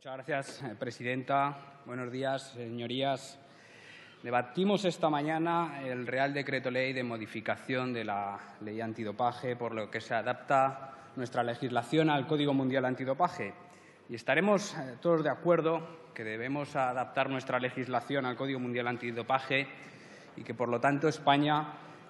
Muchas gracias, presidenta. Buenos días, señorías. Debatimos esta mañana el Real Decreto Ley de modificación de la Ley Antidopaje, por lo que se adapta nuestra legislación al Código Mundial Antidopaje. Y estaremos todos de acuerdo que debemos adaptar nuestra legislación al Código Mundial Antidopaje y que, por lo tanto, España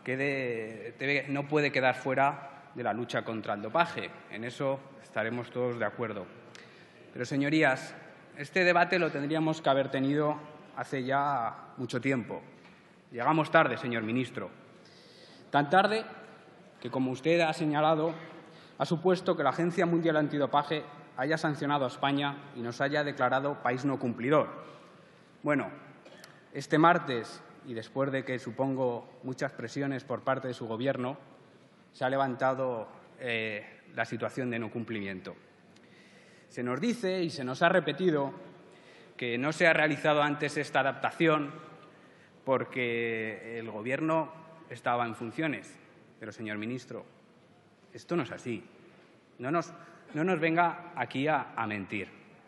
no puede quedar fuera de la lucha contra el dopaje. En eso estaremos todos de acuerdo. Pero, señorías, este debate lo tendríamos que haber tenido hace ya mucho tiempo. Llegamos tarde, señor ministro. Tan tarde que, como usted ha señalado, ha supuesto que la Agencia Mundial Antidopaje haya sancionado a España y nos haya declarado país no cumplidor. Bueno, este martes, y después de que supongo muchas presiones por parte de su Gobierno, se ha levantado la situación de no cumplimiento. Se nos dice y se nos ha repetido que no se ha realizado antes esta adaptación porque el Gobierno estaba en funciones. Pero, señor ministro, esto no es así. No nos venga aquí a mentir.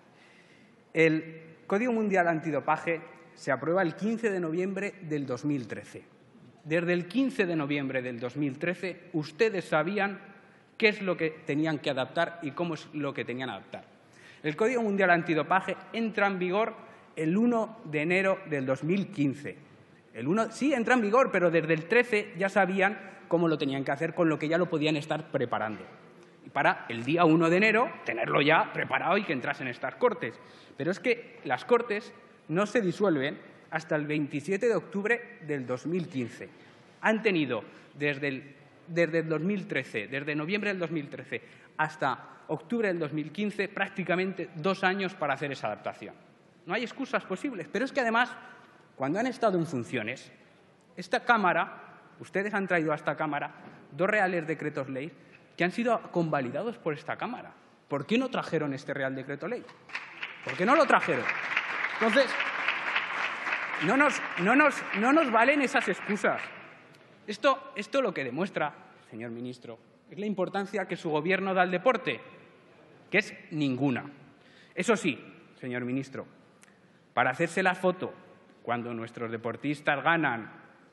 El Código Mundial Antidopaje se aprueba el 15 de noviembre del 2013. Desde el 15 de noviembre del 2013 ustedes sabían qué es lo que tenían que adaptar y cómo es lo que tenían que adaptar. El Código Mundial Antidopaje entra en vigor el 1 de enero del 2015. Sí, entra en vigor, pero desde el 13 ya sabían cómo lo tenían que hacer, con lo que ya lo podían estar preparando. Y para el día 1 de enero tenerlo ya preparado y que entrasen estas Cortes. Pero es que las Cortes no se disuelven hasta el 27 de octubre del 2015. Han tenido desde el 2013, desde noviembre del 2013 hasta octubre del 2015, prácticamente 2 años para hacer esa adaptación. No hay excusas posibles. Pero es que, además, cuando han estado en funciones, esta Cámara, ustedes han traído a esta Cámara 2 reales decretos ley que han sido convalidados por esta Cámara. ¿Por qué no trajeron este Real Decreto Ley? ¿Por qué no lo trajeron? Entonces, no nos valen esas excusas. Esto lo que demuestra, señor ministro, es la importancia que su Gobierno da al deporte, que es ninguna. Eso sí, señor ministro, para hacerse la foto cuando nuestros deportistas ganan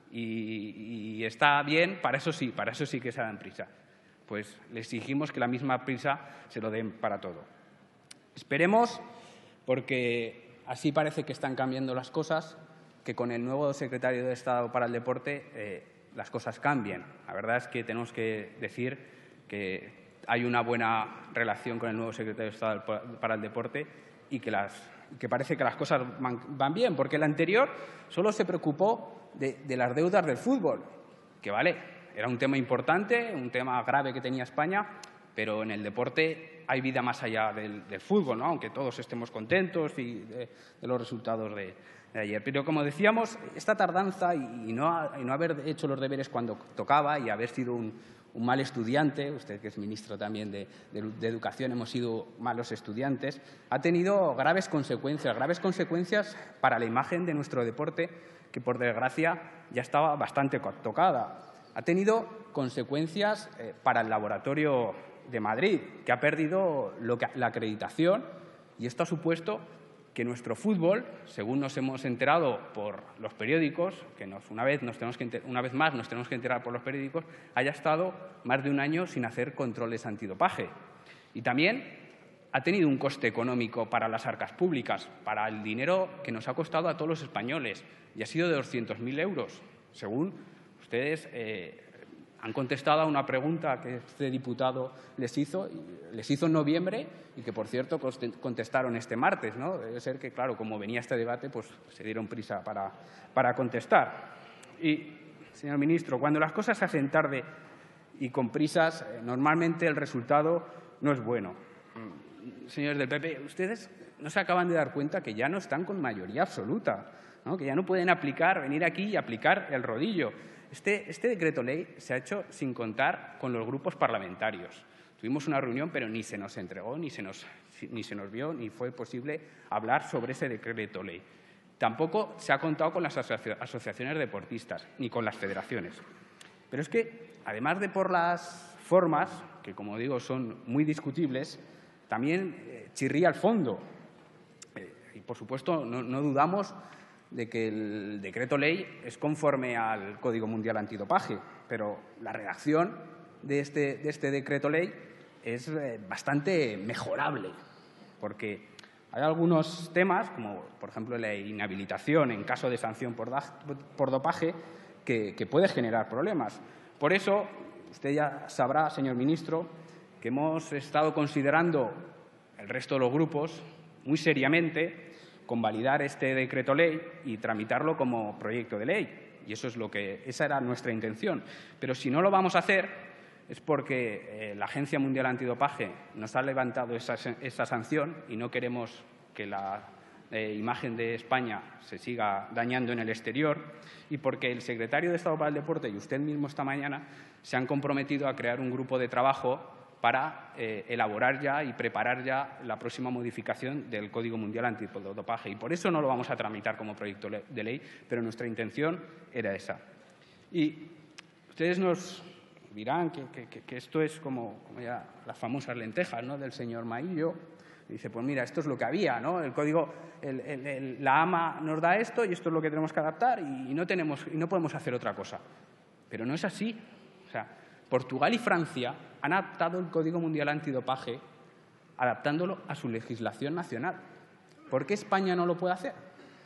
y está bien, para eso sí que se dan prisa. Pues le exigimos que la misma prisa se lo den para todo. Esperemos, porque así parece que están cambiando las cosas, que con el nuevo secretario de Estado para el Deporte las cosas cambien. La verdad es que tenemos que decir que hay una buena relación con el nuevo secretario de Estado para el Deporte y que parece que las cosas van bien, porque el anterior solo se preocupó de las deudas del fútbol, que vale, era un tema importante, un tema grave que tenía España, pero en el deporte hay vida más allá del fútbol, ¿no? Aunque todos estemos contentos de los resultados de ayer. Pero, como decíamos, esta tardanza y no haber hecho los deberes cuando tocaba y haber sido un mal estudiante, usted que es ministro también de Educación, hemos sido malos estudiantes, ha tenido graves consecuencias para la imagen de nuestro deporte, que por desgracia ya estaba bastante tocada. Ha tenido consecuencias para el Laboratorio de Madrid, que ha perdido la acreditación, y esto ha supuesto que nuestro fútbol, según nos hemos enterado por los periódicos, que una vez más nos tenemos que enterar por los periódicos, haya estado más de 1 año sin hacer controles antidopaje. Y también ha tenido un coste económico para las arcas públicas, para el dinero que nos ha costado a todos los españoles, y ha sido de 200.000 euros, según ustedes han contestado a una pregunta que este diputado les hizo en noviembre y que, por cierto, contestaron este martes, ¿no? Debe ser que, claro, como venía este debate, pues se dieron prisa para contestar. Y, señor ministro, cuando las cosas se hacen tarde y con prisas, normalmente el resultado no es bueno. Señores del PP, ustedes no se acaban de dar cuenta que ya no están con mayoría absoluta, ¿no? Que ya no pueden venir aquí y aplicar el rodillo. Este decreto ley se ha hecho sin contar con los grupos parlamentarios. Tuvimos una reunión, pero ni se nos entregó, ni se nos vio, ni fue posible hablar sobre ese decreto ley. Tampoco se ha contado con las asociaciones deportistas, ni con las federaciones. Pero es que, además de por las formas, que como digo son muy discutibles, también chirría el fondo. por supuesto, no dudamos de que el decreto ley es conforme al Código Mundial Antidopaje, pero la redacción de este decreto ley es bastante mejorable, porque hay algunos temas, como por ejemplo la inhabilitación en caso de sanción por dopaje, que puede generar problemas. Por eso, usted ya sabrá, señor ministro, que hemos estado considerando el resto de los grupos muy seriamente convalidar este decreto ley y tramitarlo como proyecto de ley. Y esa era nuestra intención. Pero si no lo vamos a hacer es porque la Agencia Mundial Antidopaje nos ha levantado esa sanción y no queremos que la imagen de España se siga dañando en el exterior, y porque el secretario de Estado para el Deporte y usted mismo esta mañana se han comprometido a crear un grupo de trabajo para elaborar ya y preparar ya la próxima modificación del Código Mundial Antidopaje. Y por eso no lo vamos a tramitar como proyecto de ley, pero nuestra intención era esa. Y ustedes nos dirán que esto es como ya las famosas lentejas, ¿no?, del señor Maillo. Dice, pues mira, esto es lo que había, ¿no? El código, la AMA nos da esto y esto es lo que tenemos que adaptar y no podemos hacer otra cosa. Pero no es así. O sea, Portugal y Francia han adaptado el Código Mundial Antidopaje adaptándolo a su legislación nacional. ¿Por qué España no lo puede hacer?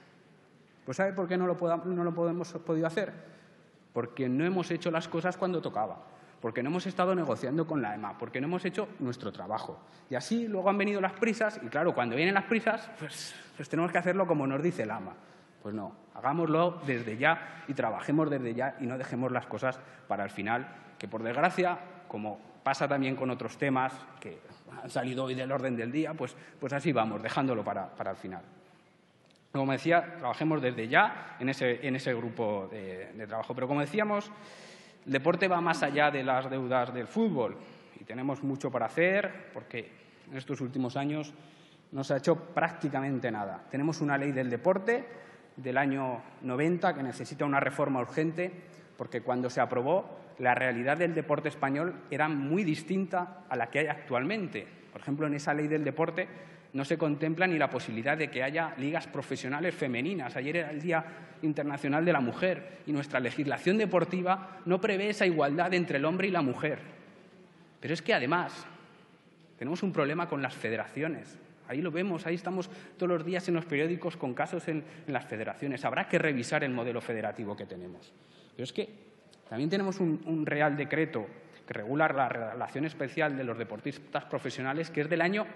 Pues ¿sabe por qué no lo hemos podido hacer? Porque no hemos hecho las cosas cuando tocaba, porque no hemos estado negociando con la EMA, porque no hemos hecho nuestro trabajo. Y así luego han venido las prisas y, claro, cuando vienen las prisas, pues tenemos que hacerlo como nos dice la AMA. Pues no, hagámoslo desde ya y trabajemos desde ya y no dejemos las cosas para el final, que por desgracia, como pasa también con otros temas que han salido hoy del orden del día, pues así vamos, dejándolo para el final. Como decía, trabajemos desde ya en ese grupo de trabajo. Pero como decíamos, el deporte va más allá de las deudas del fútbol y tenemos mucho para hacer porque en estos últimos años no se ha hecho prácticamente nada. Tenemos una ley del deporte del año 90 que necesita una reforma urgente porque cuando se aprobó la realidad del deporte español era muy distinta a la que hay actualmente. Por ejemplo, en esa ley del deporte no se contempla ni la posibilidad de que haya ligas profesionales femeninas. Ayer era el Día Internacional de la Mujer y nuestra legislación deportiva no prevé esa igualdad entre el hombre y la mujer. Pero es que, además, tenemos un problema con las federaciones. Ahí lo vemos, ahí estamos todos los días en los periódicos con casos en las federaciones. Habrá que revisar el modelo federativo que tenemos. Pero es que también tenemos un Real Decreto que regula la relación especial de los deportistas profesionales, que es del año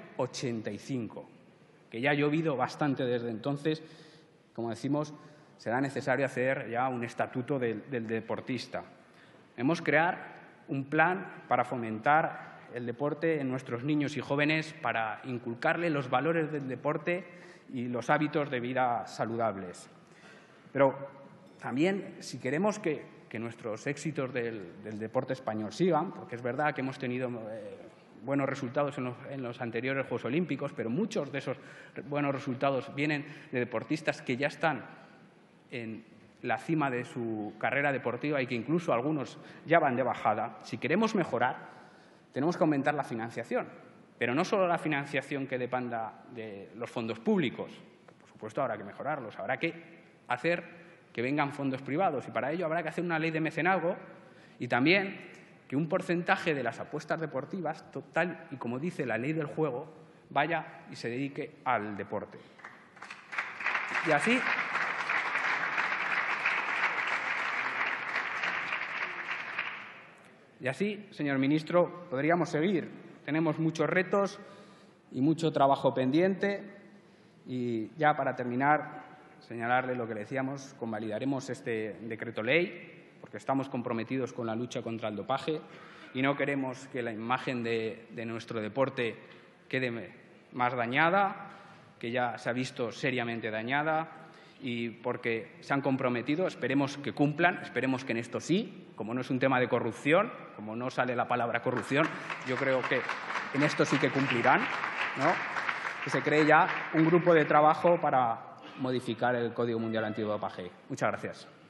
85, que ya ha llovido bastante desde entonces. Como decimos, será necesario hacer ya un estatuto del deportista. Debemos crear un plan para fomentar el deporte en nuestros niños y jóvenes, para inculcarle los valores del deporte y los hábitos de vida saludables. Pero también, si queremos que nuestros éxitos del deporte español sigan, porque es verdad que hemos tenido buenos resultados en los anteriores Juegos Olímpicos, pero muchos de esos buenos resultados vienen de deportistas que ya están en la cima de su carrera deportiva y que incluso algunos ya van de bajada. Si queremos mejorar, tenemos que aumentar la financiación, pero no solo la financiación que dependa de los fondos públicos, que por supuesto habrá que mejorarlos, habrá que hacer que vengan fondos privados y para ello habrá que hacer una ley de mecenazgo y también que un porcentaje de las apuestas deportivas, tal y como dice la ley del juego, vaya y se dedique al deporte. Y así, señor ministro, podríamos seguir. Tenemos muchos retos y mucho trabajo pendiente. Y ya para terminar, señalarle lo que le decíamos, convalidaremos este decreto ley porque estamos comprometidos con la lucha contra el dopaje y no queremos que la imagen de nuestro deporte quede más dañada, que ya se ha visto seriamente dañada, y porque se han comprometido, esperemos que cumplan, esperemos que en esto sí, como no es un tema de corrupción, como no sale la palabra corrupción, yo creo que en esto sí que cumplirán, ¿no? Que se cree ya un grupo de trabajo para modificar el Código Mundial Antidopaje. Muchas gracias.